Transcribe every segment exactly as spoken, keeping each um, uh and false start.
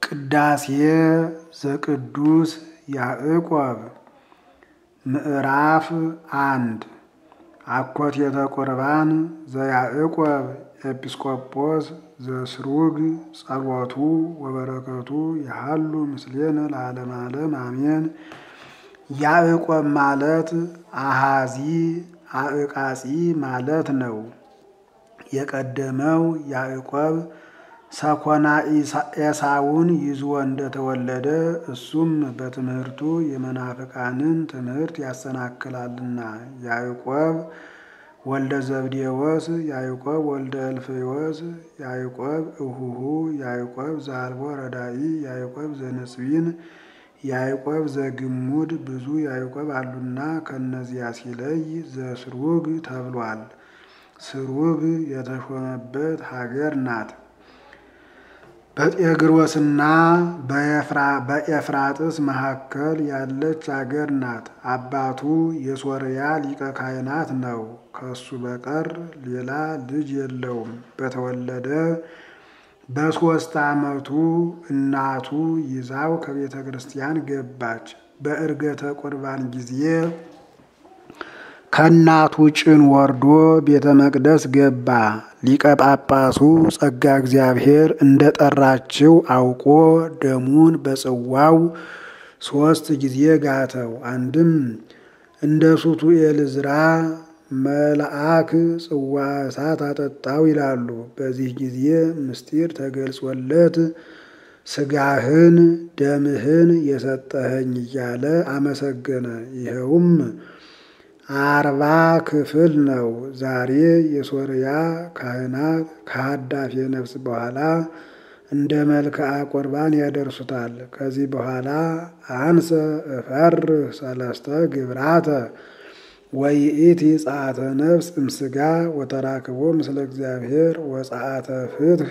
ቅዳሴ ዘቅዱስ ያዕቆብ ምዕራፍ አንድ አኮቴተ ቁርባን ዘያዕቆብ ኤጲስቆጶስ ዘስሩግ ጸሎቱ ወበረከቱ ያሃሉ ምስሌነ ለዓለመ ዓለም አሜን። ያዕቆብ ማለት አሃዚ አዕቃጺ ማለት ነው። የቀደመው ያዕቆብ ሰኮና ኤሳውን ይዞ እንደተወለደ እሱም በትምህርቱ የመናፍቃንን ትምህርት ያሰናክላልና ያዕቆብ ወልደ ዘብዴዎስ፣ ያዕቆብ ወልደ እልፍዮስ፣ ያዕቆብ እሁሁ፣ ያዕቆብ ዘአልቦ ረዳኢ፣ ያዕቆብ ዘንጽቢን፣ ያዕቆብ ዘግሙድ ብዙ ያዕቆብ አሉና ከነዚያ ሲለይ ዘስሩግ ተብሏል። ስሩግ የተሾመበት ሀገር ናት። በጤግሮስና በኤፍራጥስ መካከል ያለች አገር ናት። አባቱ የሶርያ ሊቀ ካህናት ነው። ከሱ በቀር ሌላ ልጅ የለውም። በተወለደ በሦስት ዓመቱ እናቱ ይዛው ከቤተ ክርስቲያን ገባች። በዕርገተ ቁርባን ጊዜ ከእናቱ ጭን ወርዶ ቤተ መቅደስ ገባ። ሊቀ ጳጳሱ ጸጋ እግዚአብሔር እንደ ጠራችው አውቆ ደሙን በጽዋው ሦስት ጊዜ ጋተው። አንድም እንደ ሱቱኤል ዕዝራ መልአክ ጽዋ እሳት አጠጣው ይላሉ። በዚህ ጊዜ ምስጢር ተገልጾለት ሥጋህን ደምህን የሰጠኸኝ እያለ አመሰገነ። ይኸውም አርባ ክፍል ነው። ዛሬ የሶርያ ካህናት ከሃዳፌ ነፍስ በኋላ እንደ መልክዓ ቁርባን ያደርሱታል። ከዚህ በኋላ አንሰ እፈርህ ሰለስተ ግብራተ ወይእቲ ጸአተ ነፍስ እምስጋ ወተራክቦ ምስለ እግዚአብሔር ወጸአተ ፍትህ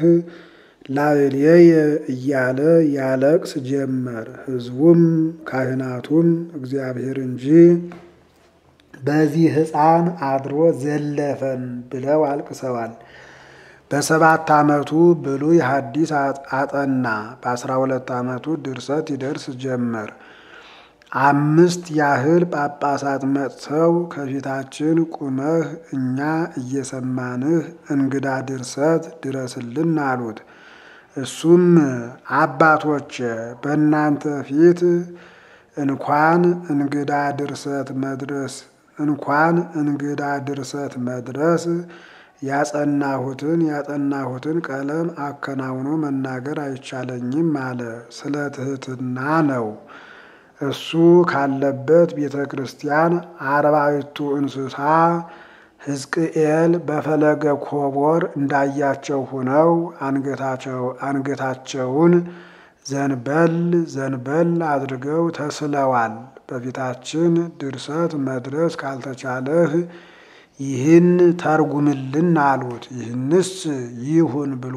ላዕሌየ እያለ ያለቅስ ጀመር። ሕዝቡም ካህናቱም እግዚአብሔር እንጂ በዚህ ሕፃን አድሮ ዘለፈን ብለው አልቅሰዋል። በሰባት ዓመቱ ብሉይ ሐዲስ አጠና። በአስራ ሁለት ዓመቱ ድርሰት ይደርስ ጀመር። አምስት ያህል ጳጳሳት መጥተው ከፊታችን ቁመህ እኛ እየሰማንህ እንግዳ ድርሰት ድረስልን አሉት። እሱም አባቶች በእናንተ ፊት እንኳን እንግዳ ድርሰት መድረስ እንኳን እንግዳ ድርሰት መድረስ ያጸናሁትን ያጠናሁትን ቀለም አከናውኖ መናገር አይቻለኝም አለ። ስለ ትህትና ነው። እሱ ካለበት ቤተ ክርስቲያን አርባዕቱ እንስሳ ሕዝቅኤል በፈለገ ኮቦር እንዳያቸው ሆነው አንገታቸው አንገታቸውን ዘንበል ዘንበል አድርገው ተስለዋል። በፊታችን ድርሰት መድረስ ካልተቻለህ ይህን ተርጉምልን አሉት። ይህንስ ይሁን ብሎ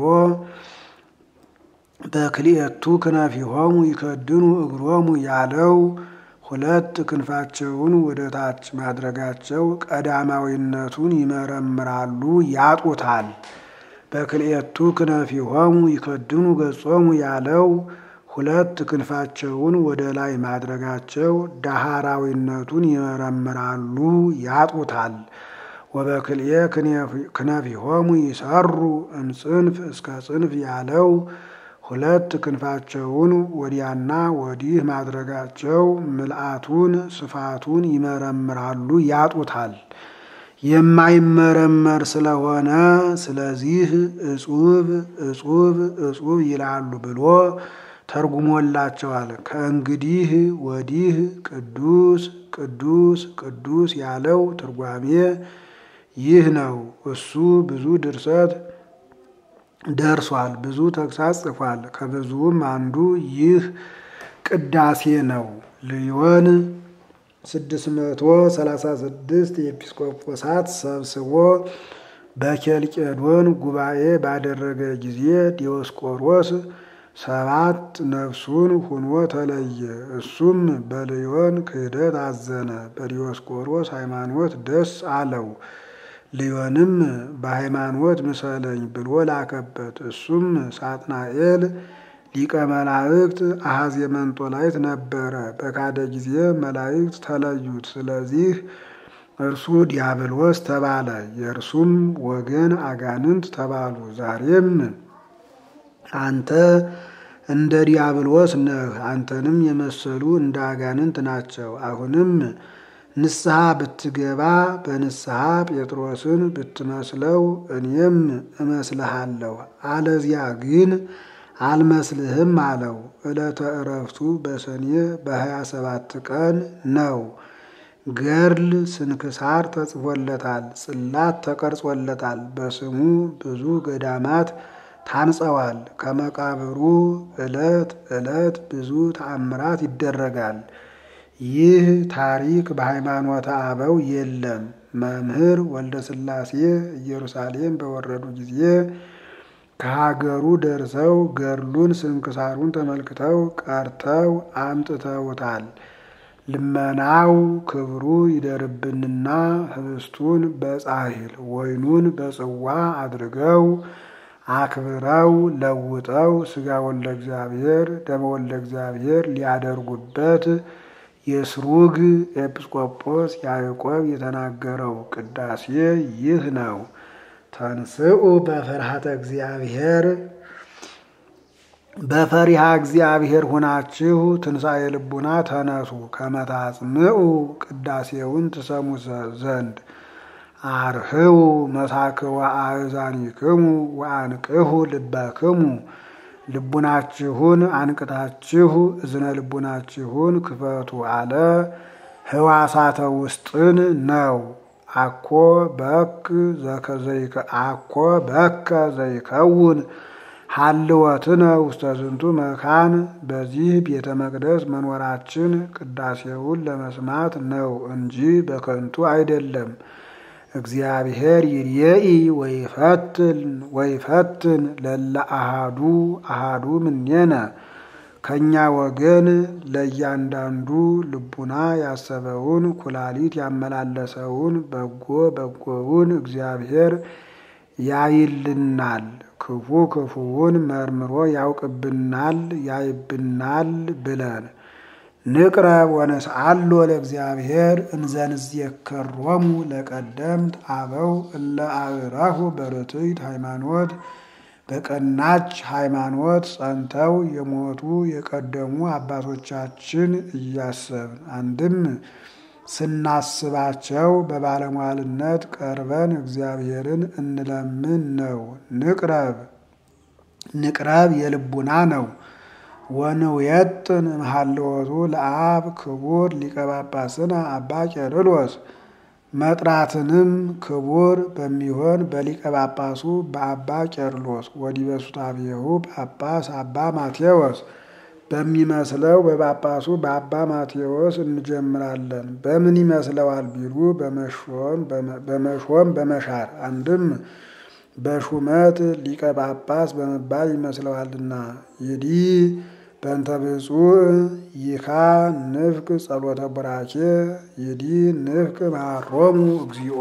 በክልኤቱ ክነፊሆሙ ይከድኑ እግሮሙ ያለው ሁለት ክንፋቸውን ወደ ታች ማድረጋቸው ቀዳማዊነቱን ይመረምራሉ፣ ያጡታል። በክልኤቱ ክነፊሆሙ ይከድኑ ገጾሙ ያለው ሁለት ክንፋቸውን ወደ ላይ ማድረጋቸው ዳህራዊነቱን ይመረምራሉ፣ ያጡታል። ወበክልኤ ክነፊሆሙ ይሰሩ እምጽንፍ እስከ ጽንፍ ያለው ሁለት ክንፋቸውን ወዲያና ወዲህ ማድረጋቸው ምልአቱን ስፋቱን ይመረምራሉ፣ ያጡታል። የማይመረመር ስለሆነ ስለዚህ እጹብ እጹብ እጹብ ይላሉ ብሎ ተርጉሞላቸዋል። ከእንግዲህ ወዲህ ቅዱስ ቅዱስ ቅዱስ ያለው ትርጓሜ ይህ ነው። እሱ ብዙ ድርሰት ደርሷል፣ ብዙ ተግሳጽ ጽፏል። ከብዙውም አንዱ ይህ ቅዳሴ ነው። ልዮን ስድስት መቶ ሰላሳ ስድስት የኤጲስቆጶሳት ሰብስቦ በኬልቄዶን ጉባኤ ባደረገ ጊዜ ዲዮስቆሮስ ሰባት ነፍሱን ሁኖ ተለየ። እሱም በልዮን ክህደት አዘነ፣ በዲዮስቆሮስ ሃይማኖት ደስ አለው። ልዮንም በሃይማኖት ምሰለኝ ብሎ ላከበት። እሱም ሳጥናኤል ሊቀ መላእክት አሐዜ መንጦላዕት ነበረ። በካደ ጊዜ መላእክት ተለዩት። ስለዚህ እርሱ ዲያብሎስ ተባለ። የእርሱም ወገን አጋንንት ተባሉ። ዛሬም አንተ እንደ ዲያብሎስ ነህ፣ አንተንም የመሰሉ እንደ አጋንንት ናቸው። አሁንም ንስሐ ብትገባ በንስሐ ጴጥሮስን ብትመስለው እኔም እመስልሃለሁ፣ አለዚያ ግን አልመስልህም አለው። ዕለተ ዕረፍቱ በሰኔ በሀያ ሰባት ቀን ነው። ገድል ስንክሳር ተጽፎለታል፣ ጽላት ተቀርጾለታል። በስሙ ብዙ ገዳማት ታንጸዋል። ከመቃብሩ ዕለት ዕለት ብዙ ተአምራት ይደረጋል። ይህ ታሪክ በሃይማኖተ አበው የለም። መምህር ወልደ ሥላሴ ኢየሩሳሌም በወረዱ ጊዜ ከሀገሩ ደርሰው ገድሉን ስንክሳሩን ተመልክተው ቀርተው አምጥተውታል። ልመናው ክብሩ ይደርብንና ህብስቱን በጻሕል ወይኑን በጽዋ አድርገው አክብረው ለውጠው ሥጋ ወልደ እግዚአብሔር ደመ ወልደ እግዚአብሔር ሊያደርጉበት የስሩግ ኤጲስቆጶስ ያዕቆብ የተናገረው ቅዳሴ ይህ ነው። ተንስኡ በፍርሃተ እግዚአብሔር፣ በፈሪሃ እግዚአብሔር ሁናችሁ ትንሣኤ ልቡና ተነሱ። ከመታጽምዑ ቅዳሴውን ትሰሙ ዘንድ አርህው መሳክወ አእዛኒክሙ ወአንቅሁ ልበክሙ። ልቡናችሁን አንቅታችሁ እዝነ ልቡናችሁን ክፈቱ አለ። ህዋሳተ ውስጥን ነው። አኮ በክ ዘከዘይከ አኮ በከ ዘይከውን ሀልወትነ ውስተ ዝንቱ መካን። በዚህ ቤተ መቅደስ መኖራችን ቅዳሴውን ለመስማት ነው እንጂ በከንቱ አይደለም። እግዚአብሔር ይርየኢ ወይፈትን ወይፈትን ለለ አሃዱ አሃዱ ምኔነ። ከኛ ወገን ለእያንዳንዱ ልቡና ያሰበውን ኩላሊት ያመላለሰውን በጎ በጎውን እግዚአብሔር ያይልናል። ክፉ ክፉውን መርምሮ ያውቅብናል ያይብናል ብለን ንቅረብ ወነስአሎ ለእግዚአብሔር እንዘንዝየከሮሙ ለቀደምት አበው እለ አዕረፉ በርትዕት ሃይማኖት። በቀናች ሃይማኖት ጸንተው የሞቱ የቀደሙ አባቶቻችን እያሰብን አንድም ስናስባቸው በባለሟልነት ቀርበን እግዚአብሔርን እንለምን ነው። ንቅረብ ንቅረብ የልቡና ነው። ወንውየጥን እምሃልወቱ ለአብ ክቡር ሊቀ ጳጳስና አባ ቄርሎስ። መጥራትንም ክቡር በሚሆን በሊቀ ጳጳሱ በአባ ቄርሎስ ወዲበ ሱታፌሁ ጳጳስ አባ ማቴዎስ በሚመስለው በጳጳሱ በአባ ማቴዎስ እንጀምራለን። በምን ይመስለዋል ቢሉ በመሾም በመሻር አንድም በሹመት ሊቀ ጳጳስ በመባል ይመስለዋልና። ይዲ በእንተ ብፁዕ ይካ ንፍቅ ጸሎተ ቡራኬ ይዲ ንፍቅ መሃሮሙ እግዚኦ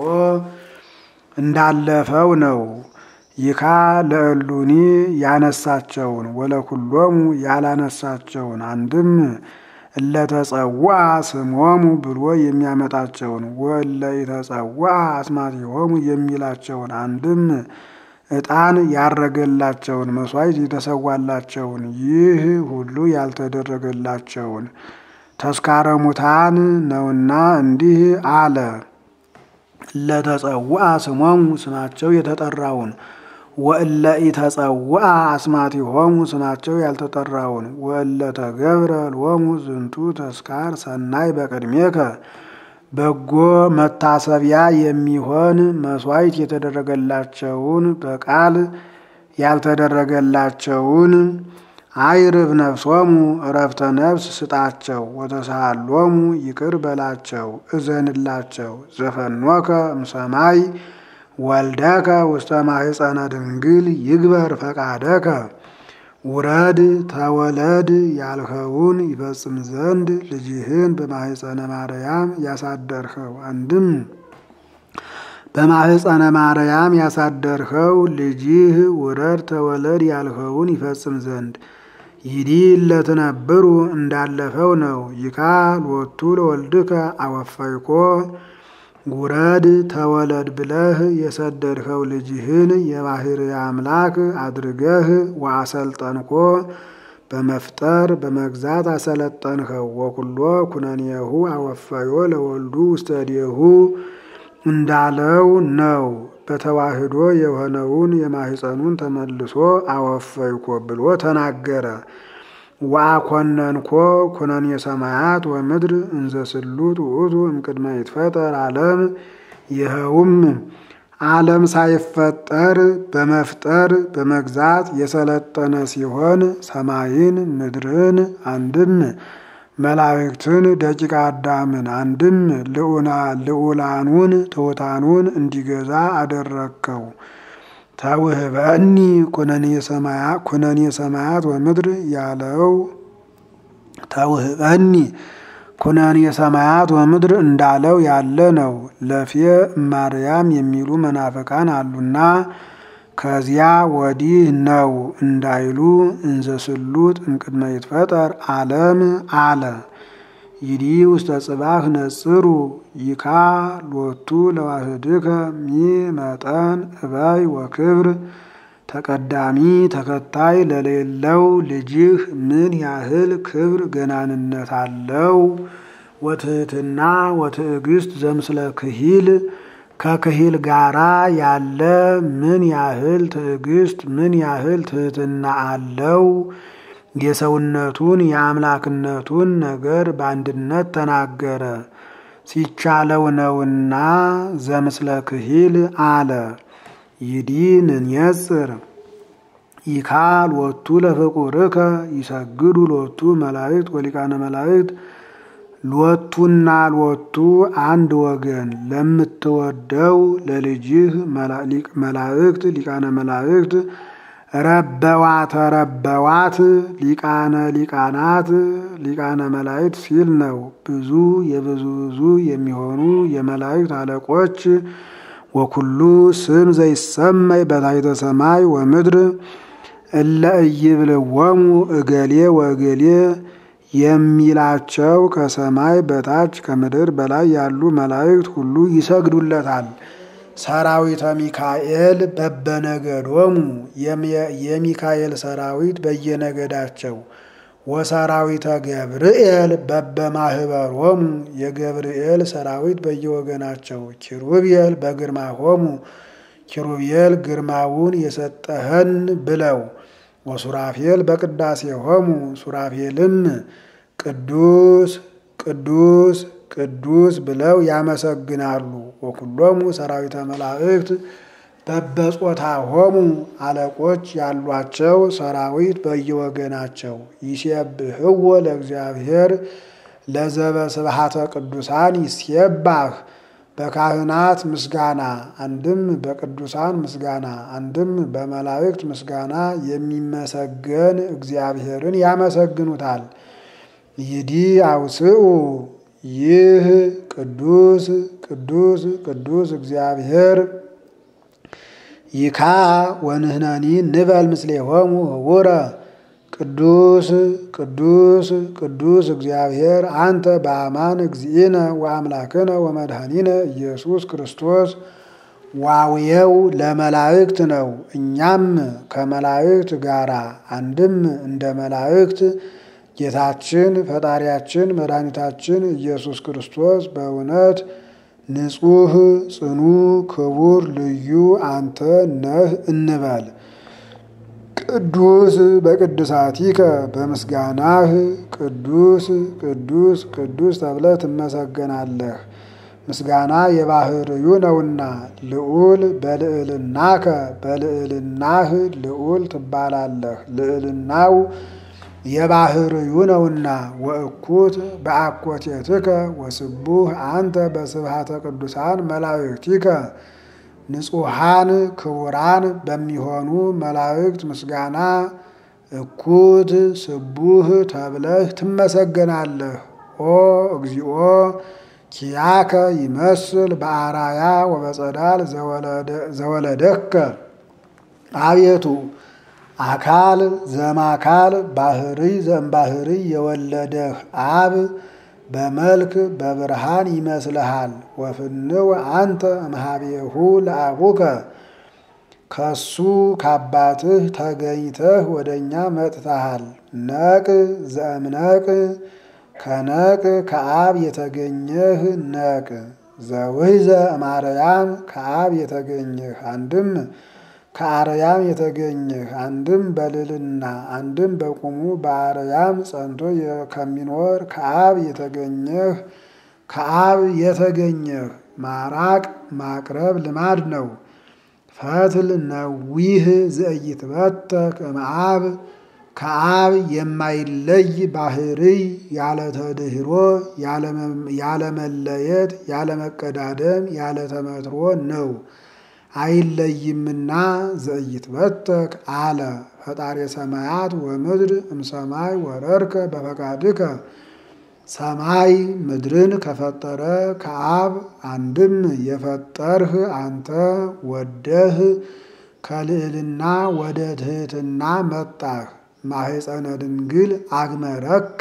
እንዳለፈው ነው። ይካ ለእሉኒ ያነሳቸውን ወለኩሎሙ ያላነሳቸውን አንድም እለተጸዋ ስሞሙ ብሎ የሚያመጣቸውን ወለ የተጸዋ አስማቲሆሙ የሚላቸውን አንድም ዕጣን ያረገላቸውን መስዋዕት የተሰዋላቸውን ይህ ሁሉ ያልተደረገላቸውን ተስካረ ሙታን ነውና እንዲህ አለ። እለተጸዋ ስሞሙ ስማቸው የተጠራውን ወእለ ኢተጸዋ አስማቲሆሙ ስማቸው ያልተጠራውን ወእለ ተገብረ ሎሙ ዝንቱ ተስካር ሰናይ በቅድሜከ በጎ መታሰቢያ የሚሆን መስዋዕት የተደረገላቸውን በቃል ያልተደረገላቸውን አይርብ ነፍሶሙ እረፍተ ነፍስ ስጣቸው። ወተሳሃሎሙ ይቅር በላቸው እዘንላቸው። ዘፈኖከ እምሰማይ ወልደከ ውስተ ማሕፀነ ድንግል ይግበር ፈቃደከ። ውረድ ተወለድ ያልኸውን ይፈጽም ዘንድ ልጅህን በማሕፀነ ማርያም ያሳደርኸው አንድም በማሕፀነ ማርያም ያሳደርኸው ልጅህ ውረድ ተወለድ ያልኸውን ይፈጽም ዘንድ ይዲ ለተነብሩ እንዳለፈው ነው። ይካ ሎቱ ለወልድከ አወፋይኮ ጉረድ ተወለድ ብለህ የሰደድኸው ልጅህን የባህርይ አምላክ አድርገህ ወአሰልጠንኮ በመፍጠር በመግዛት አሰለጠንኸው። ወኩሎ ኩነኔሁ አወፋዮ ለወልዱ ውስተዴሁ እንዳለው ነው። በተዋህዶ የሆነውን የማህፀኑን ተመልሶ አወፈይኮ ብሎ ተናገረ። ወአኮነንኮ ኩነኔ ሰማያት ወምድር እንዘ ስሉጥ ውእቱ እምቅድመ ይትፈጠር ዓለም። ይኸውም ዓለም ሳይፈጠር በመፍጠር በመግዛት የሰለጠነ ሲሆን ሰማይን ምድርን አንድም መላእክትን ደቂቀ አዳምን አንድም ልዑላኑን ትሑታኑን እንዲገዛ አደረግከው። ተውህበኒ ኩነኔ ሰማያት ወምድር ያለው ተውህበኒ ኩነኔ ሰማያት ወምድር እንዳለው ያለ ነው። ለፌ ማርያም የሚሉ መናፍቃን አሉና ከዚያ ወዲህ ነው እንዳይሉ እንዘ ስሉጥ እምቅድመ ይትፈጠር ዓለም አለ። ይዲ ውስተ ጽባህ ነጽሩ ይካ ሎቱ ለዋህድከ ሚመጠን እባይ ወክብር። ተቀዳሚ ተከታይ ለሌለው ልጅህ ምን ያህል ክብር ገናንነት አለው። ወትህትና ወትዕግስት ዘምስለ ክሂል ከክሂል ጋራ ያለ ምን ያህል ትዕግስት ምን ያህል ትህትና አለው። የሰውነቱን የአምላክነቱን ነገር በአንድነት ተናገረ። ሲቻለው ነውና ዘምስለ ክሂል አለ። ይዲን ንየጽር ይካ ሎቱ ለፍቁርከ ይሰግዱ ሎቱ መላእክት ወሊቃነ መላእክት። ሎቱና ሎቱ አንድ ወገን ለምትወደው ለልጅህ መላእክት ሊቃነ መላእክት ረበዋት ረበዋት ሊቃነ ሊቃናት ሊቃነ መላእክት ሲል ነው። ብዙ የብዙ ብዙ የሚሆኑ የመላእክት አለቆች ወኩሉ ስም ዘይሰመይ በታሕተ ሰማይ ወምድር እለ ኢይብልዎሙ እገሌ ወእገሌ የሚላቸው ከሰማይ በታች ከምድር በላይ ያሉ መላእክት ሁሉ ይሰግዱለታል። ሰራዊተ ሚካኤል በበነገዶሙ የሚካኤል ሰራዊት በየነገዳቸው ወሰራዊተ ገብርኤል በበማህበሮሙ የገብርኤል ሰራዊት በየወገናቸው ኪሩቤል በግርማሆሙ ኪሩቤል ግርማውን የሰጠህን ብለው ወሱራፌል በቅዳሴሆሙ ሱራፌልም ቅዱስ ቅዱስ ቅዱስ ብለው ያመሰግናሉ። ወኩሎሙ ሰራዊተ መላእክት በበጾታሆሙ አለቆች ያሏቸው ሰራዊት በየወገናቸው ይሴብሕዎ ለእግዚአብሔር ለዘበ ስብሐተ ቅዱሳን ይሴባህ። በካህናት ምስጋና አንድም በቅዱሳን ምስጋና አንድም በመላእክት ምስጋና የሚመሰገን እግዚአብሔርን ያመሰግኑታል። ይዲ አውስኡ ይህ ቅዱስ ቅዱስ ቅዱስ እግዚአብሔር ይካ ወንህነኒ ንበል ምስሌሆሙ ህቡረ። ቅዱስ ቅዱስ ቅዱስ እግዚአብሔር አንተ በአማን እግዚእነ ወአምላክነ ወመድኃኒነ ኢየሱስ ክርስቶስ። ዋውየው ለመላእክት ነው። እኛም ከመላእክት ጋራ አንድም እንደ መላእክት ጌታችን ፈጣሪያችን መድኃኒታችን ኢየሱስ ክርስቶስ በእውነት ንጹሕ ጽኑ ክቡር ልዩ አንተ ነህ እንበል። ቅዱስ በቅዱሳቲከ በምስጋናህ ቅዱስ ቅዱስ ቅዱስ ተብለህ ትመሰገናለህ። ምስጋና የባህርዩ ነውና ልዑል በልዕልናከ በልዕልናህ ልዑል ትባላለህ። ልዕልናው የባህርዩ ነውና ወእኩት በአኮቴትከ ወስቡህ አንተ በስብሐተ ቅዱሳን መላእክቲከ። ንጹሐን ክቡራን በሚሆኑ መላእክት ምስጋና እኩት ስቡህ ተብለህ ትመሰገናለህ። ኦ እግዚኦ ኪያከ ይመስል በአራያ ወበጸዳል ዘወለደከ። አቤቱ አካል ዘማካል ባህሪ ዘእምባህሪ የወለደህ አብ በመልክ በብርሃን ይመስልሃል። ወፍንው አንተ እምኀቤሁ ለአቡከ ከሱ ከአባትህ ተገኝተህ ወደኛ መጥተሃል። ነቅ ዘእምነቅ ከነቅ ከአብ የተገኘህ ነቅ ዘውሕዘ እምአርያም ከአብ የተገኘህ አንድም ከአርያም የተገኘህ አንድም በልልና አንድም በቁሙ በአርያም ጸንቶ ከሚኖር ከአብ የተገኘህ ከአብ የተገኘህ ማራቅ ማቅረብ ልማድ ነው። ፈትል ነዊህ ዘኢይትበተክ እምአብ ከአብ የማይለይ ባህርይ ያለ ተድህሮ ያለ መለየት ያለ መቀዳደም ያለ ተመትሮ ነው። አይለይምና ዘኢይትበተክ አለ ፈጣሪ ሰማያት ወምድር እምሰማይ ወረድከ በፈቃድከ ሰማይ ምድርን ከፈጠረ ከአብ አንድም የፈጠርህ አንተ ወደህ ከልዕልና ወደ ትሕትና መጣህ። ማህፀነ ድንግል አግመረከ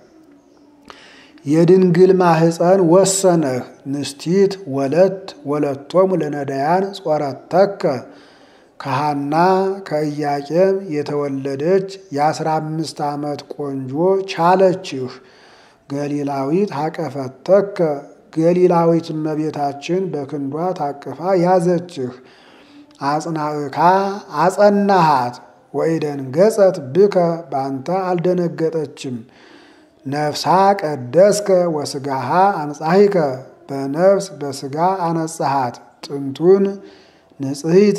የድንግል ማህፀን ወሰነህ። ንስቲት ወለት ወለቶሙ ለነዳያን ጾረተከ ከሐና ከኢያቄም የተወለደች የአስራ አምስት ዓመት ቆንጆ ቻለችህ። ገሊላዊት አቀፈተከ ገሊላዊት እመቤታችን በክንዷ ታቅፋ ያዘችህ። አጽናዕካ አጸናሃት ወኢደንገጸት ብከ ባንተ አልደነገጠችም። ነፍሳ ቀደስከ ወስጋሃ አንጻሂከ በነፍስ በስጋ አነጻሃት። ጥንቱን ንጽሕት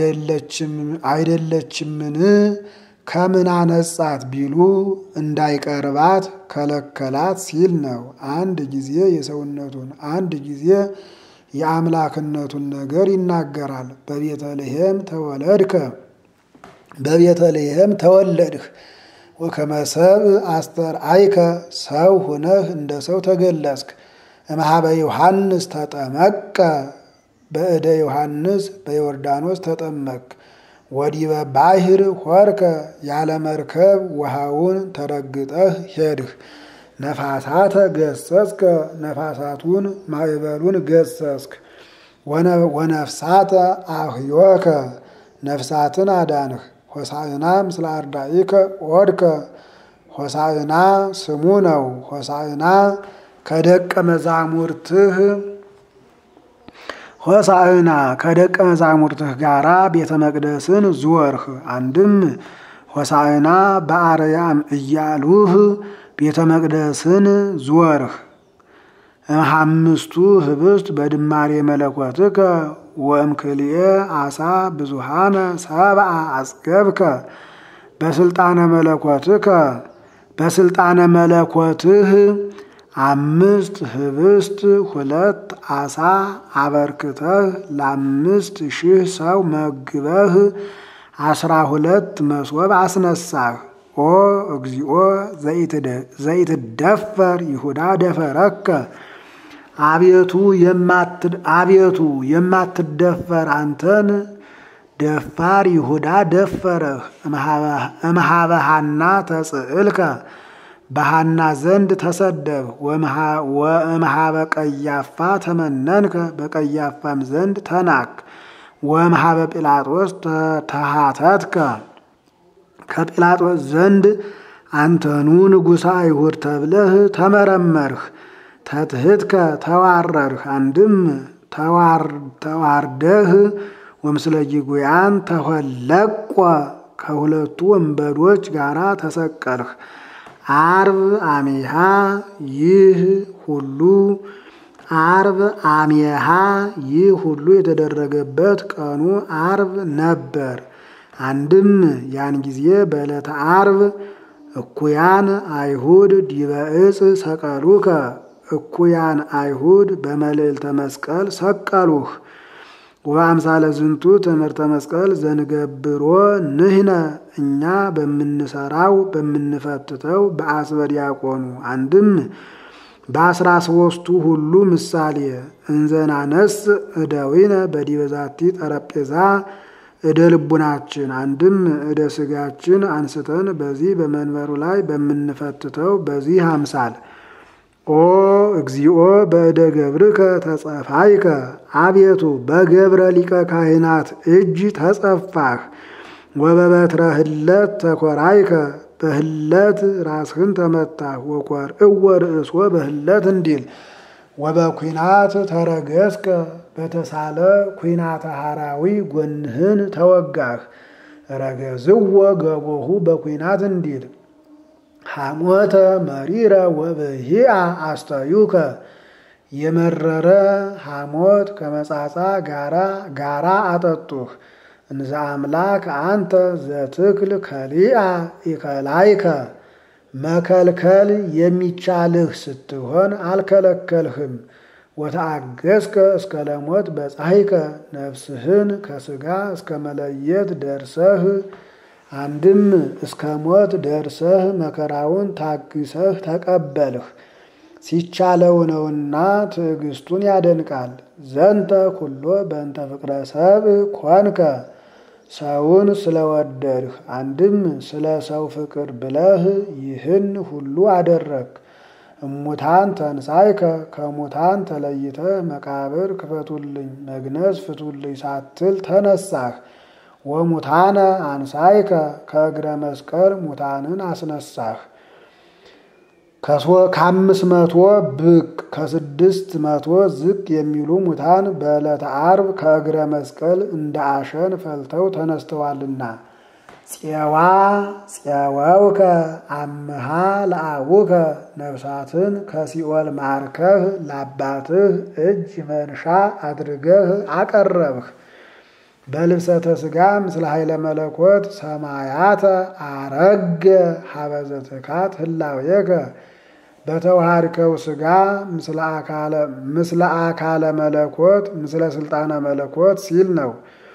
አይደለችምን ከምን አነጻት ቢሉ እንዳይቀርባት ከለከላት ሲል ነው። አንድ ጊዜ የሰውነቱን አንድ ጊዜ የአምላክነቱን ነገር ይናገራል። በቤተልሔም ተወለድከ በቤተልሔም ተወለድህ። ወከመ ሰብእ አስተርአይከ ሰው ሁነህ እንደ ሰው ተገለጽክ። እምኀበ ዮሐንስ ተጠመቀ በእደ ዮሐንስ በዮርዳኖስ ተጠመቅ። ወዲበ ባሕር ሆርከ ያለ መርከብ ውሃውን ተረግጠህ ሄድህ። ነፋሳተ ገሰስከ ነፋሳቱን ማዕበሉን ገሰስክ። ወነፍሳተ አህዮከ ነፍሳትን አዳንህ። ሆሳዕና ምስለ አርዳኢከ ኦድከ ሆሳዕና ስሙ ነው። ሆሳዕና ከደቀ መዛሙርትህ ሆሳዕና ከደቀ መዛሙርትህ ጋራ ቤተ መቅደስን ዙወርህ። አንድም ሆሳዕና በአርያም እያሉህ ቤተ መቅደስን ዙወርህ። እምሐምስቱ ህብስት በድማሬ መለኮትከ ወእምክልኤ አሳ ብዙሃነ ሰብአ አጽገብከ በስልጣነ መለኮትከ በስልጣነ መለኮትህ አምስት ህብስት ሁለት አሳ አበርክተህ ለአምስት ሺህ ሰው መግበህ አስራ ሁለት መሶብ አስነሳህ። ኦ እግዚኦ ዘይትደፈር ይሁዳ ደፈረከ አቤቱ አቤቱ የማትደፈር አንተን ደፋር ይሁዳ ደፈረህ። እምኀበ ሐና ተጽዕልከ በሐና ዘንድ ተሰደብ። ወእምኀበ ቀያፋ ተመነንከ በቀያፋም ዘንድ ተናክ። ወእምኀበ ጲላጦስ ተሃተትከ ከጲላጦስ ዘንድ አንተኑ ንጉሠ አይሁድ ተብለህ ተመረመርህ። ተትሕትከ ተዋረርህ። አንድም ተዋርደህ ወምስለ ጅጉያን ተሆለቆ ከሁለቱ ወንበዶች ጋራ ተሰቀልህ። አርብ አሜሃ ይህ ሁሉ አርብ አሜሃ ይህ ሁሉ የተደረገበት ቀኑ አርብ ነበር። አንድም ያን ጊዜ በዕለተ አርብ እኩያን አይሁድ ዲበ ዕፅ ሰቀሉከ እኩያን አይሁድ በመልዕልተ መስቀል ሰቀሉህ። ወአምሳለ ዝንቱ ትምህርተ መስቀል ዘንገብሮ ንሕነ እኛ በምንሰራው በምንፈትተው በአስበ ዲያቆኑ አንድም በአስራ ሦስቱ ሁሉ ምሳሌ እንዘናነስ እደዊነ በዲበ ዛቲ ጠረጴዛ እደ ልቡናችን አንድም እደ ስጋችን አንስተን በዚህ በመንበሩ ላይ በምንፈትተው በዚህ አምሳል ኦ እግዚኦ በእደ ገብርከ ተጸፋይከ አቤቱ በገብረ ሊቀ ካህናት እጅ ተጸፋህ ወበበትረ ህለት ተኮራይከ በህለት ራስህን ተመታህ ወኮር እወ ርእሶ በህለት እንዲል ወበኩናት ተረገስከ በተሳለ ኩናተ ሐራዊ ጎንህን ተወጋህ ረገዝዎ ገቦሁ በኩናት እንዲል ሐሞተ መሪረ ወበሂአ አስተዩከ የመረረ ሐሞት ከመጻጻ ጋራ ጋራ አጠጡህ እንዘ አምላክ አንተ ዘትክል ከሊአ ኢከላይከ መከልከል የሚቻልህ ስትሆን አልከለከልህም ወተአገስከ እስከ ለሞት በፀሐይከ ነፍስህን ከስጋ እስከ መለየት ደርሰህ አንድም እስከ ሞት ደርሰህ መከራውን ታግሰህ ተቀበልህ ሲቻለው ነውና ትዕግስቱን ያደንቃል ዘንተ ኩሎ በእንተ ፍቅረ ሰብእ ኮንከ ሰውን ስለወደድህ አንድም ስለ ሰው ፍቅር ብለህ ይህን ሁሉ አደረግ እሙታን ተንሳይከ ከሙታን ተለይተህ መቃብር ክፈቱልኝ መግነዝ ፍቱልኝ ሳትል ተነሳህ ወሙታነ አንሳይከ ከእግረ መስቀል ሙታንን አስነሳህ ከአምስት መቶ ብቅ ከስድስት መቶ ዝቅ የሚሉ ሙታን በዕለተ ዓርብ ከእግረ መስቀል እንደ አሸን ፈልተው ተነስተዋልና ፄዋ ፄወውከ አምሃ ለአቡከ ነፍሳትን ከሲኦል ማርከህ ለአባትህ እጅ መንሻ አድርገህ አቀረብህ በልብሰተ ሥጋ ምስለ ኃይለ መለኮት ሰማያተ አረገ ሀበዘ ትካት ህላዌከ በተዋሃድከው ሥጋ ምስለ አካለ ምስለ አካለ መለኮት ምስለ ስልጣነ መለኮት ሲል ነው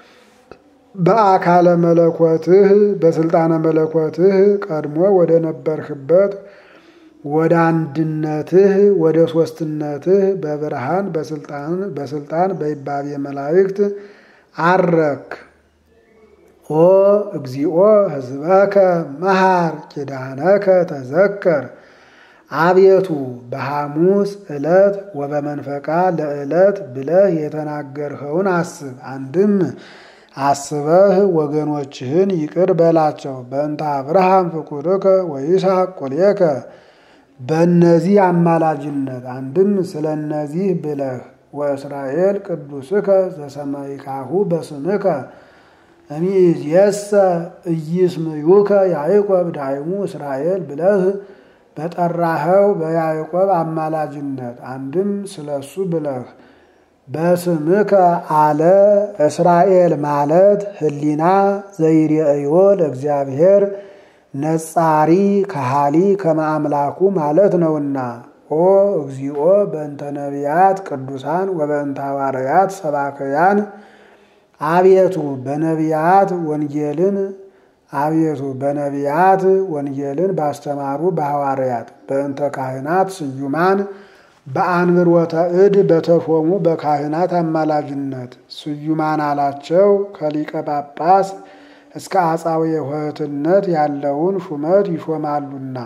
በአካለ መለኮትህ በስልጣነ መለኮትህ ቀድሞ ወደ ነበርህበት ወደ አንድነትህ ወደ ሶስትነትህ በብርሃን በስልጣን በስልጣን በይባቤ መላእክት አረክ ኦ እግዚኦ ህዝበከ መሃር ኪዳነከ ተዘከር አቤቱ በሐሙስ ዕለት ወበመንፈቃ ለዕለት ብለህ የተናገርኸውን አስብ አንድም አስበህ ወገኖችህን ይቅር በላቸው በእንተ አብርሃም ፍቁርከ ወይስሐቅ ቁልኤከ በእነዚህ አማላጅነት አንድም ስለ እነዚህ ብለህ ወእስራኤል ቅዱስከ ዘሰማይካሁ በስምከ እምይእዜሰ ኢይስምዩከ ያዕቆብ ዳይሙ እስራኤል ብለህ በጠራኸው በያዕቆብ አማላጅነት አንድም ስለሱ ብለህ በስምከ አለ እስራኤል ማለት ህሊና ዘይሬእዮ ለእግዚአብሔር ነጻሪ ከሃሊ ከመአምላኩ ማለት ነውና ኦ እግዚኦ በእንተ ነቢያት ቅዱሳን ወበእንተ ሐዋርያት ሰባክያን አቤቱ በነቢያት ወንጌልን አቤቱ በነቢያት ወንጌልን ባስተማሩ በሐዋርያት በእንተ ካህናት ስዩማን በአንብሮተ እድ በተሾሙ በካህናት አማላጅነት ስዩማን አላቸው ከሊቀ ጳጳስ እስከ አጻዊ የሆትነት ያለውን ሹመት ይሾማሉና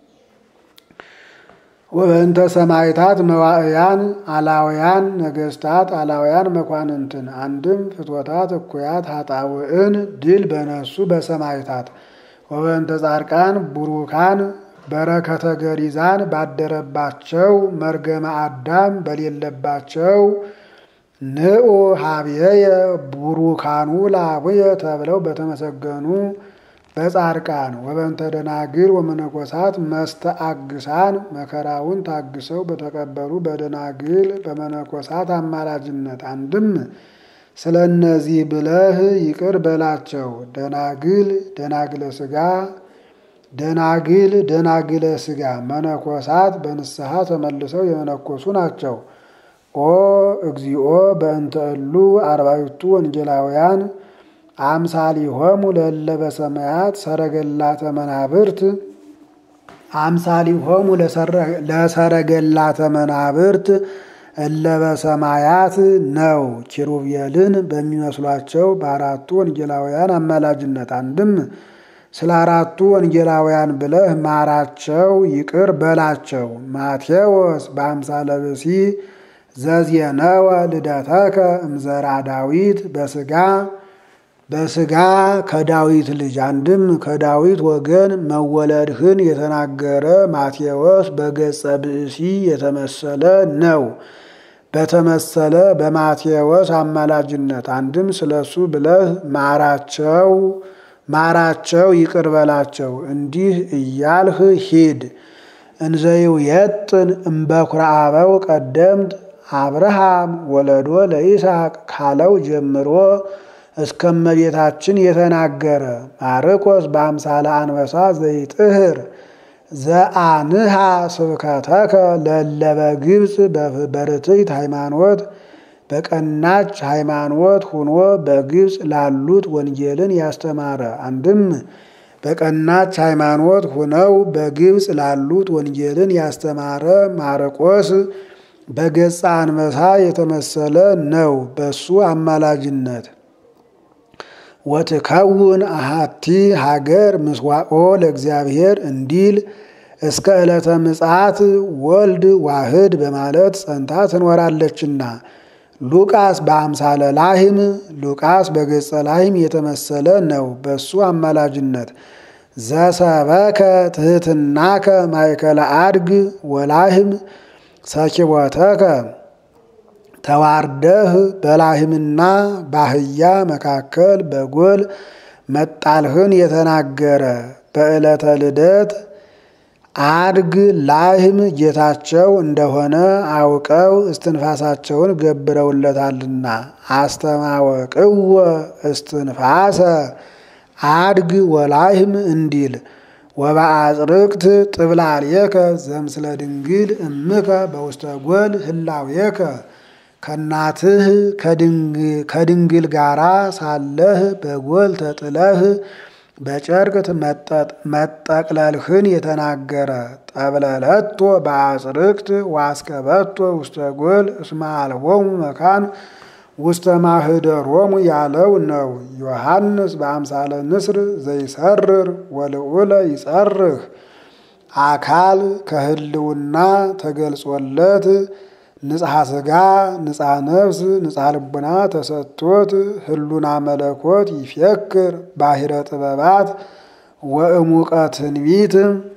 ወበእንተ ሰማዕታት መዋዕያን አላውያን ነገስታት አላውያን መኳንንትን አንድም ፍትወታት እኩያት ኃጣውዕን ድል በነሱ በሰማዕታት ወበእንተ ጻድቃን ቡሩካን በረከተ ገሪዛን ባደረባቸው መርገመ አዳም በሌለባቸው ንዑ ሀብየየ ቡሩካኑ ላቡየ ተብለው በተመሰገኑ በጻድቃን ወበእንተ ደናግል ወመነኮሳት መስተአግሳን መከራውን ታግሰው በተቀበሉ በደናግል በመነኮሳት አማላጅነት አንድም ስለ እነዚህ ብለህ ይቅር በላቸው ደናግል ደናግለ ሥጋ ደናግል ደናግለ ሥጋ መነኮሳት በንስሐ ተመልሰው የመነኮሱ ናቸው ኦ እግዚኦ በእንተ እሉ አርባዕቱ ወንጌላውያን አምሳሊሆሙ ለእለ በሰማያት ሰረገላተ መናብርት አምሳሊሆሙ ለሰረገላተ መናብርት እለ በሰማያት ነው። ኪሩቤልን በሚመስሏቸው በአራቱ ወንጌላውያን አማላጅነት አንድም ስለ አራቱ ወንጌላውያን ብለህ ማራቸው ይቅር በላቸው። ማቴዎስ በአምሳለ ብሲ ዘዜነወ ልደተከ እምዘራ ዳዊት በስጋ በስጋ ከዳዊት ልጅ አንድም ከዳዊት ወገን መወለድህን የተናገረ ማቴዎስ በገጸ ብእሲ የተመሰለ ነው። በተመሰለ በማቴዎስ አማላጅነት አንድም ስለሱ ብለህ ማራቸው ማራቸው ይቅር በላቸው። እንዲህ እያልህ ሂድ። እንዘይው የጥን እምበኩረ አበው ቀደምት አብርሃም ወለዶ ለይስሐቅ ካለው ጀምሮ እስከ እመቤታችን የተናገረ ማርቆስ በአምሳለ አንበሳ ዘይጥህር ዘአንሃ ስብከተከ ለለበ ግብፅ በርትዕት ሃይማኖት በቀናች ሃይማኖት ሆኖ በግብፅ ላሉት ወንጌልን ያስተማረ አንድም በቀናች ሃይማኖት ሆነው በግብፅ ላሉት ወንጌልን ያስተማረ ማርቆስ በገጸ አንበሳ የተመሰለ ነው። በሱ አማላጅነት ወትከውን አሃቲ ሀገር ምስዋኦ ለእግዚአብሔር እንዲል እስከ ዕለተ ምጽአት ወልድ ዋህድ በማለት ጸንታ ትኖራለችና። ሉቃስ በአምሳለ ላህም ሉቃስ በገጸ ላህም የተመሰለ ነው። በሱ አማላጅነት ዘሰበከ ትሕትናከ ማእከለ አድግ ወላህም ሰኪቦተከ ተዋርደህ በላህምና ባህያ መካከል በጎል መጣልህን የተናገረ በዕለተ ልደት አድግ ላህም ጌታቸው እንደሆነ አውቀው እስትንፋሳቸውን ገብረውለታልና አስተማወቅወ እስትንፋሰ አድግ ወላህም እንዲል ወበአጽርቅት ጥብላልየከ ዘምስለ ድንግል እምከ በውስተ ጎል ህላዌከ ከናትህ ከድንግል ጋራ ሳለህ በጎል ተጥለህ በጨርቅ መጠቅለልህን የተናገረ ጠብለለቶ በአጽርቅት ዋስከበቶ ውስተ ጎል እስመ አልቦሙ መካን ውስተ ማህደሮሙ ያለው ነው። ዮሐንስ በአምሳለ ንስር ዘይሰርር ወልዑለ ይጸርህ አካል ከህልውና ተገልጾለት ንጽሐ ስጋ ንጽሐ ነፍስ ንጽሐ ልቡና ተሰጥቶት ህሉና መለኮት ይፈክር ባሕረ ጥበባት ወእሙቀ ትንቢት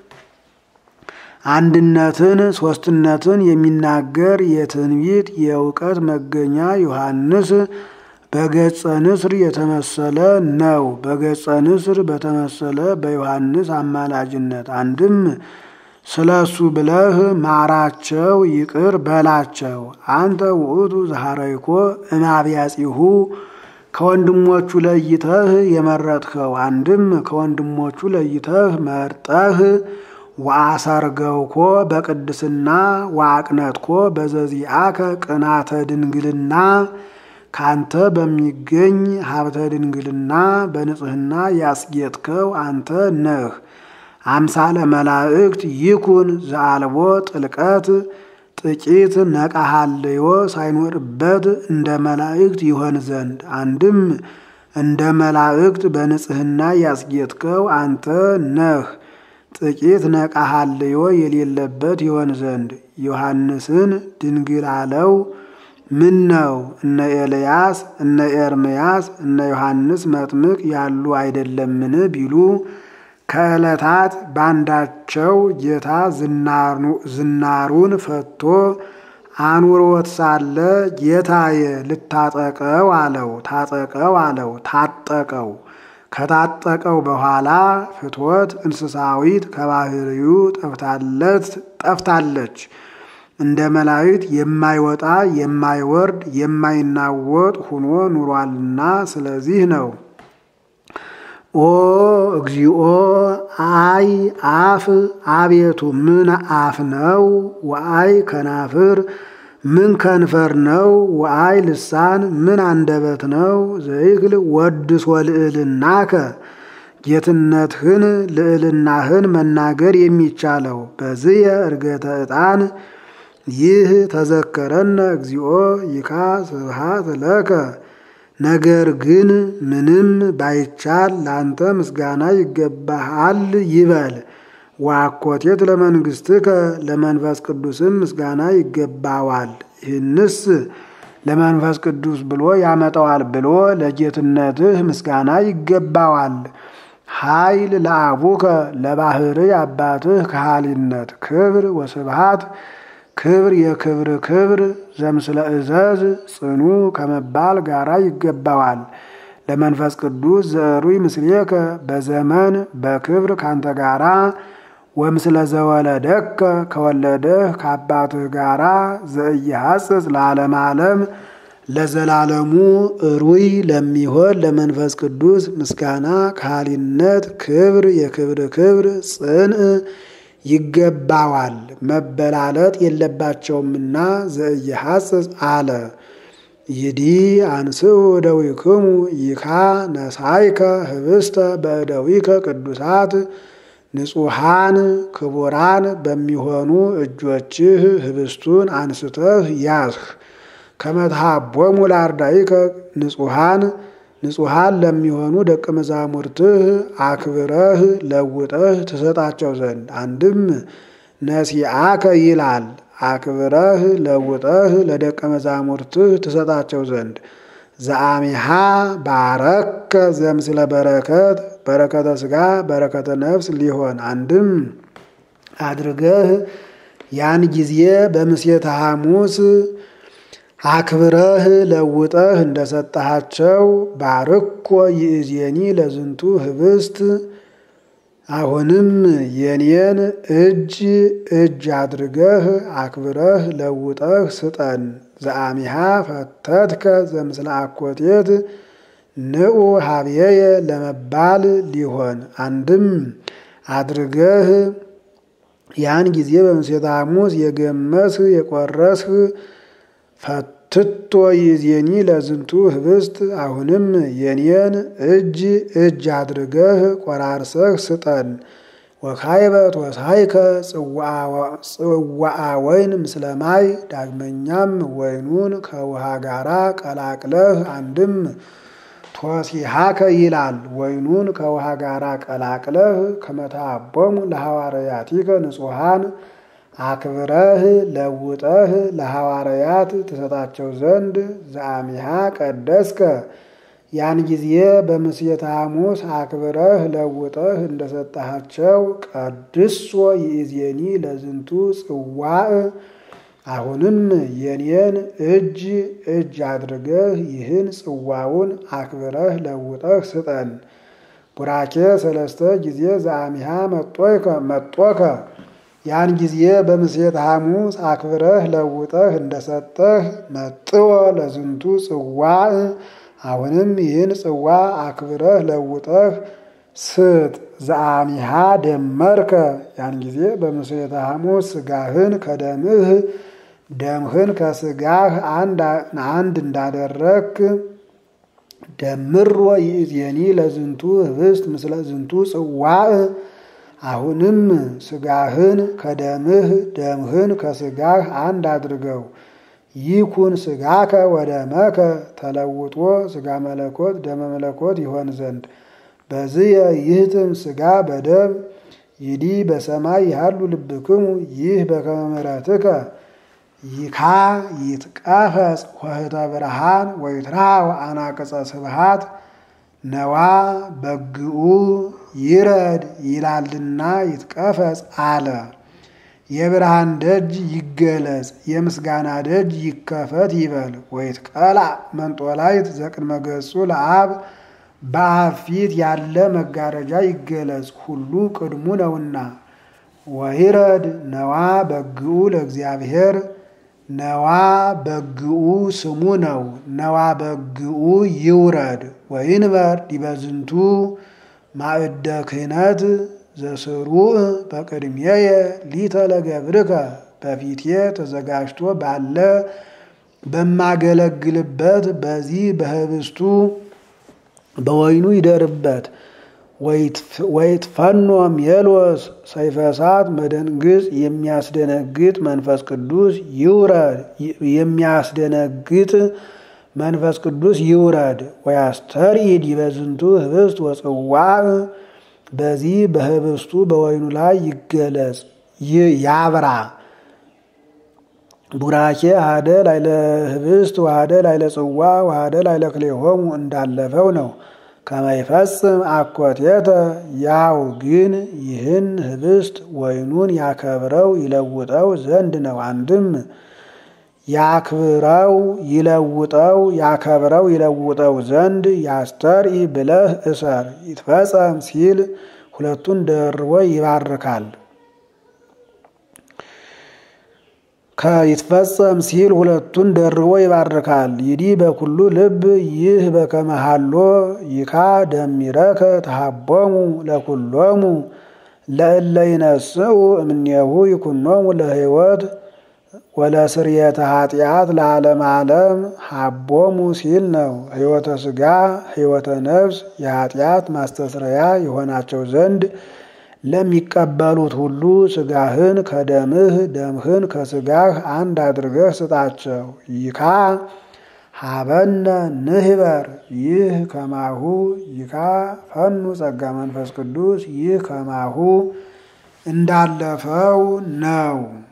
አንድነትን ሶስትነትን የሚናገር የትንቢት የእውቀት መገኛ ዮሐንስ በገጸ ንስር የተመሰለ ነው። በገጸ ንስር በተመሰለ በዮሐንስ አማላጅነት አንድም ስለሱ ብለህ ማራቸው ይቅር በላቸው። አንተ ውእቱ ዘሐረይኮ እምአብያጺሁ ከወንድሞቹ ለይተህ የመረጥኸው አንድም ከወንድሞቹ ለይተህ መርጠህ ወአሰርገውኮ በቅድስና ወአቅነትኮ በዘዚአከ ቅናተ ድንግልና ካንተ በሚገኝ ሀብተ ድንግልና በንጽህና ያስጌጥከው አንተ ነህ። አምሳለ መላእክት ይኩን ዘአልቦ ጥልቀት ጥቂት ነቃሃልዮ ሳይኖርበት እንደ መላእክት ይሆን ዘንድ አንድም እንደ መላእክት በንጽህና ያስጌጥከው አንተ ነህ። ጥቂት ነቃሃልዮ የሌለበት ይሆን ዘንድ ዮሐንስን ድንግል አለው። ምን ነው እነ ኤልያስ እነ ኤርምያስ እነ ዮሐንስ መጥምቅ ያሉ አይደለምን ቢሉ ከዕለታት ባንዳቸው ጌታ ዝናሩን ፈቶ አኑሮት ሳለ ጌታዬ ልታጠቀው አለው። ታጠቀው አለው። ታጠቀው ከታጠቀው በኋላ ፍትወት እንስሳዊት ከባህሪው ጠፍታለት ጠፍታለች። እንደ መላእክት የማይወጣ የማይወርድ የማይናወጥ ሆኖ ኑሯልና ስለዚህ ነው። ኦ እግዚኦ አይ አፍ አቤቱ ምን አፍ ነው? ወአይ ከናፍር ምን ከንፈር ነው? ወአይ ልሳን ምን አንደበት ነው? ዘይክል ወድስ ወልዕልናከ ጌትነትህን ልዕልናህን መናገር የሚቻለው በዚህ እርገተ ዕጣን ይህ ተዘከረነ እግዚኦ ይካ ስብሐት ለከ። ነገር ግን ምንም ባይቻል ላንተ ምስጋና ይገባሃል ይበል። ወአኮቴት ለመንግሥትከ ለመንፈስ ቅዱስም ምስጋና ይገባዋል። ይህንስ ለመንፈስ ቅዱስ ብሎ ያመጣዋል ብሎ ለጌትነትህ ምስጋና ይገባዋል። ኃይል ለአቡከ ለባህርይ አባትህ ከሃሊነት ክብር ወስብሐት ክብር የክብር ክብር ዘምስለ እዘዝ ጽኑ ከመባል ጋራ ይገባዋል። ለመንፈስ ቅዱስ ዘሩይ ምስሌከ በዘመን በክብር ካንተ ጋራ ወምስለ ዘወለደከ ከወለደህ ከአባትህ ጋራ ዘኢያሐጽጽ ለዓለመ ዓለም ለዘላለሙ ሩይ ለሚሆን ለመንፈስ ቅዱስ ምስጋና ከሃሊነት ክብር የክብር ክብር ጽንዕ ይገባዋል። መበላለጥ የለባቸውምና ዘኢያሐጽጽ አለ። ይዲ አንስኡ እደዊክሙ ይካ ነሳይከ ህብስተ በእደዊከ ቅዱሳት ንጹሐን ክቡራን በሚሆኑ እጆችህ ህብስቱን አንስተህ ያዝህ። ከመትሃቦሙ ለአርዳኢከ ንጹሐን ንጹሐን ለሚሆኑ ደቀ መዛሙርትህ አክብረህ ለውጠህ ትሰጣቸው ዘንድ። አንድም ነሲአከ ይላል አክብረህ ለውጠህ ለደቀ መዛሙርትህ ትሰጣቸው ዘንድ። ዘአሚሃ ባረከ ዘምስለ በረከት በረከተ ሥጋ በረከተ ነፍስ ሊሆን አንድም አድርገህ ያን ጊዜ በምሴተ ሐሙስ አክብረህ ለውጠህ እንደሰጠሃቸው ባርኮ ይእዜኒ ለዝንቱ ህብስት አሁንም የኔን እጅ እጅ አድርገህ አክብረህ ለውጠህ ስጠን። ዘአሚሃ ፈተትከ ዘምስለ አኮቴት ንዑ ሀብየየ ለመባል ሊሆን አንድም አድርገህ ያን ጊዜ በምሴተ ሐሙስ የገመስህ የቆረስህ ፈትቶ ይእዜኒ ለዝንቱ ህብስት አሁንም የኔን እጅ እጅ አድርገህ ቆራርሰህ ስጠን። ወካይበት ወሳይከ ጽዋአ ወይን ምስለ ማይ ዳግመኛም ወይኑን ከውሃ ጋራ ቀላቅለህ አንድም ቶሲሃከ ይላል ወይኑን ከውሃ ጋራ ቀላቅለህ ከመትሃቦሙ ለሐዋርያቲከ ንጹሐን አክብረህ ለውጠህ ለሐዋርያት ትሰጣቸው ዘንድ። ዘአሚሃ ቀደስከ ያን ጊዜ በምሴተ ሐሙስ አክብረህ ለውጠህ እንደሰጣቸው ቀድሶ ይእዜኒ ለዝንቱ ጽዋዕ አሁንም የኔን እጅ እጅ አድርገህ ይህን ጽዋውን አክብረህ ለውጠህ ስጠን። ቡራኬ ሰለስተ ጊዜ ዘአሚሃ መጦከ መጦከ ያን ጊዜ በምሴተ ሐሙስ አክብረህ ለውጠህ እንደሰጠህ መጥወ ለዝንቱ ጽዋዕ አሁንም ይህን ጽዋ አክብረህ ለውጠህ ስጥ። ዘአሚሃ ደመርከ ያን ጊዜ በምሴተ ሐሙስ ስጋህን ከደምህ ደምህን ከስጋህ አንድ እንዳደረክ ደምሮ ይእዜኒ ለዝንቱ ህብስት ምስለ ዝንቱ ጽዋዕ አሁንም ስጋህን ከደምህ ደምህን ከስጋህ አንድ አድርገው። ይኩን ስጋከ ወደመከ ተለውጦ ስጋ መለኮት ደመ መለኮት ይሆን ዘንድ። በዚህ ይህትም ስጋ በደም ይዲ በሰማይ ያሉ ልብክሙ ይህ በከመ ምሕረትከ ይካ ይትቀፈጽ ኆኅተ ብርሃን ወይትራው አናቅጸ ስብሐት ነዋ በግኡ ይረድ ይላልና ይትቀፈጽ አለ። የብርሃን ደጅ ይገለጽ የምስጋና ደጅ ይከፈት ይበል። ወይትቀላዕ መንጦላይት ዘቅድመ ገጹ ለአብ በአብ ፊት ያለ መጋረጃ ይገለጽ ሁሉ ቅድሙ ነውና። ወይረድ ነዋ በግኡ ለእግዚአብሔር ነዋ በግኡ ስሙ ነው። ነዋ በግኡ ይውረድ ወይንበር ዲበ ዝንቱ ማዕደ ክህነት ዘስሩዕ በቅድሜየ ሊተ ለገብርከ በፊቴ ተዘጋጅቶ ባለ በማገለግልበት በዚህ በህብስቱ በወይኑ ይደርበት። ወይትፈኖ ሜሎስ ሰይፈ እሳት መደንግጽ የሚያስደነግጥ መንፈስ ቅዱስ ይውረድ የሚያስደነግጥ መንፈስ ቅዱስ ይውረድ። ወያስተርኢድ በዝንቱ ህብስት ወጽዋዕ በዚህ በህብስቱ በወይኑ ላይ ይገለጽ ያብራ። ቡራኬ አሐደ ላዕለ ህብስት ወአሐደ ላዕለ ጽዋ ወአሐደ ላዕለ ክልኤሆሙ እንዳለፈው ነው። ከመ ይፈጽም አኮቴተ ያው ግን ይህን ህብስት ወይኑን ያከብረው ይለውጠው ዘንድ ነው። አንድም ያክብረው ይለውጠው ያከብረው ይለውጠው ዘንድ ያስተርኢ ብለህ እሰር። ይትፈጸም ሲል ሁለቱን ደርቦ ይባርካል። ከይትፈጸም ሲል ሁለቱን ደርቦ ይባርካል። ይዲ በኩሉ ልብ ይህ በከመሃሎ ይካ ደሚረከ ተሃቦሙ ለኩሎሙ ለእለ ይነስኡ እምኔሁ ይኩኖሙ ለህይወት ወለስርየተ ኃጢአት ለዓለም ዓለም ሀቦሙ ሲል ነው። ህይወተ ስጋ ህይወተ ነፍስ የኃጢአት ማስተስረያ የሆናቸው ዘንድ ለሚቀበሉት ሁሉ ስጋህን ከደምህ ደምህን ከስጋህ አንድ አድርገህ ስጣቸው። ይካ ሀበነ ንህበር ይህ ከማሁ ይካ ፈኑ ጸጋ መንፈስ ቅዱስ ይህ ከማሁ እንዳለፈው ነው።